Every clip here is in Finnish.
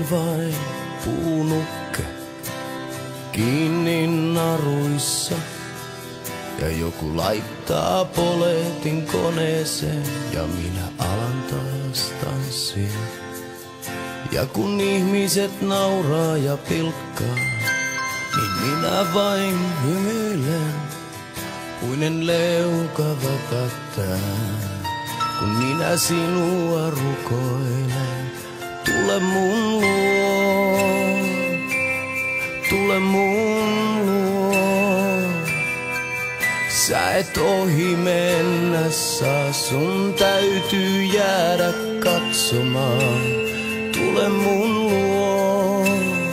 olin vain puunukke kiinni naruissa. Ja joku laittaa poletin koneeseen ja minä alan taas tanssia. Ja kun ihmiset nauraa ja pilkkaa, niin minä vain hymyilen. Puinen leuka väpättää, kun minä sinua rukoilen. Tule mun luo, tule mun luo. Sä et ohi mennä saa, sun täytyy jäädä katsomaan. Tule mun luo,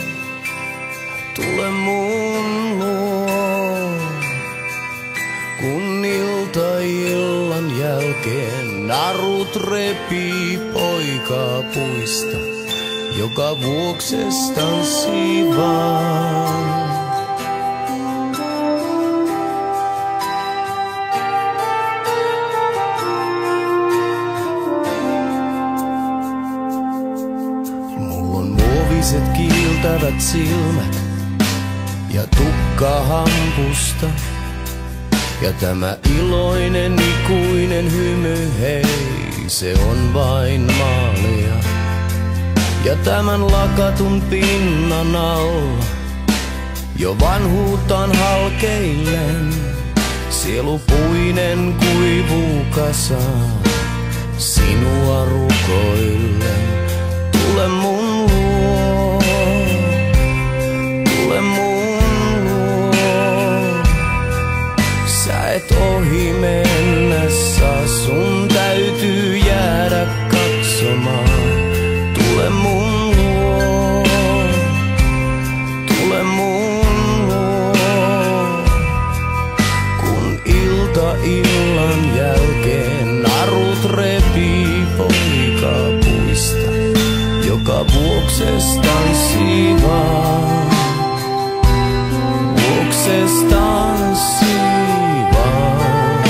tule mun luo. Kun illan jälkeen narut repii poikaa puista, joka vuokses tanssii vaan. Muoviset kiiltävät silmät ja tukka hampusta. Ja tämä iloinen ikuinen hymy, hei, se on vain maalia. Ja tämän lakatun pinnan alla jo vanhuutaan halkeillen. Sielupuinen kuivuu kasaan, sinua rukoillen. Tule mun luo, tule mun luo. Sä et ohi mennä saa, sun täytyy jäädä katsomaan. Tule mun luo, tule mun luo. Kun illan jälkeen narut repii poikaa puista, joka vuokses tanssii vaan, vuokses tanssii vaan.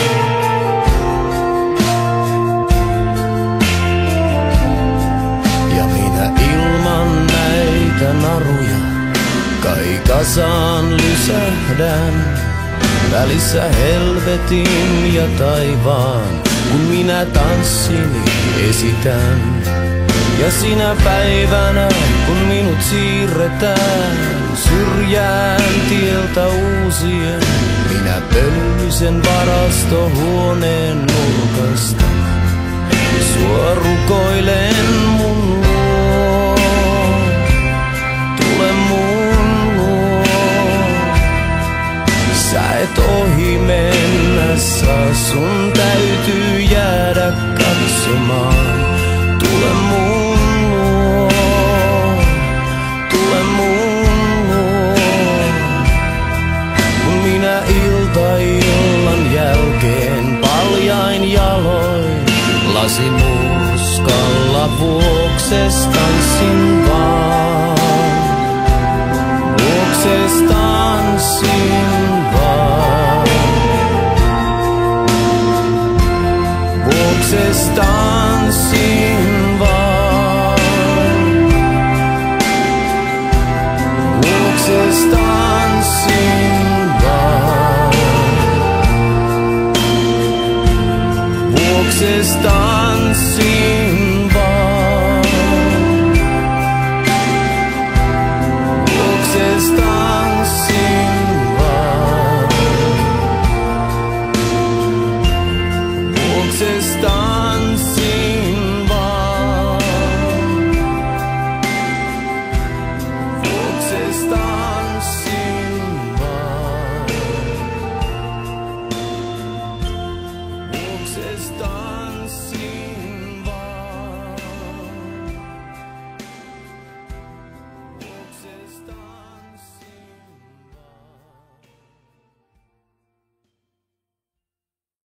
Ja minä ilman näitä naruja kai kasaan lysähdän, välissä helvetin ja taivaan, kun minä tanssini esitän. Ja sinä päivänä, kun minut siirretään syrjään tieltä uusien, minä pölyisen varastohuoneen nurkasta. Sua rukoilen mun luo, tule mun luo. Sä et ohi mennä saa, sun täytyy jäädä katsomaan. Tule mun luo, tule mun luo. Kun minä illan jälkeen paljain jaloin lasimurskalla vuokses tanssin vaan, vuokses tanssin vaan, vuokses tanssin vaan, vuokses tanssin vaan, vuokses tanssin vaan, vuokses tanssin vaan, vuokses tanssin.